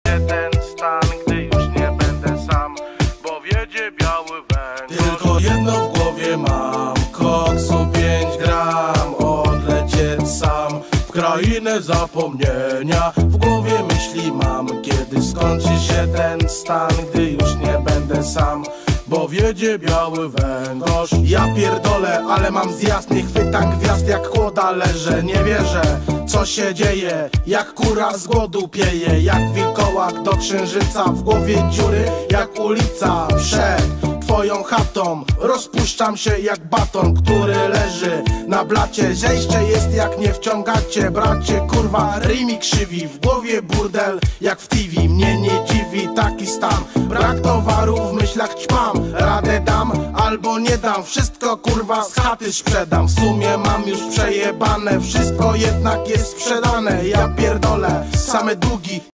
ten stan, gdy już nie będę sam, bo wiedzie biały węgorz. Tylko jedno w głowie mam, koksu 5 gram, odlecieć sam w krainę zapomnienia. W głowie myśli mam, kiedy skończy się ten stan, gdy już nie będę sam, bo wiedzie biały węgorz. Ja pierdolę, ale mam zjazd, nie chwytam gwiazd jak kłoda leżę. Nie wierzę, co się dzieje, jak kura z głodu pieje, jak wilkołak do księżyca, w głowie dziury jak ulica przed twoją chatą. Rozpuszczam się jak baton, który leży na blacie. Zejście jest jak nie wciągacie, bracie, kurwa, rymi krzywi. W głowie burdel jak w TV, mnie nie dziwi taki stan. Brak towaru, w myślach ćpam, radę dam albo nie dam, wszystko kurwa z chaty sprzedam. W sumie mam już przejebane, wszystko jednak jest sprzedane. Ja pierdolę, same długi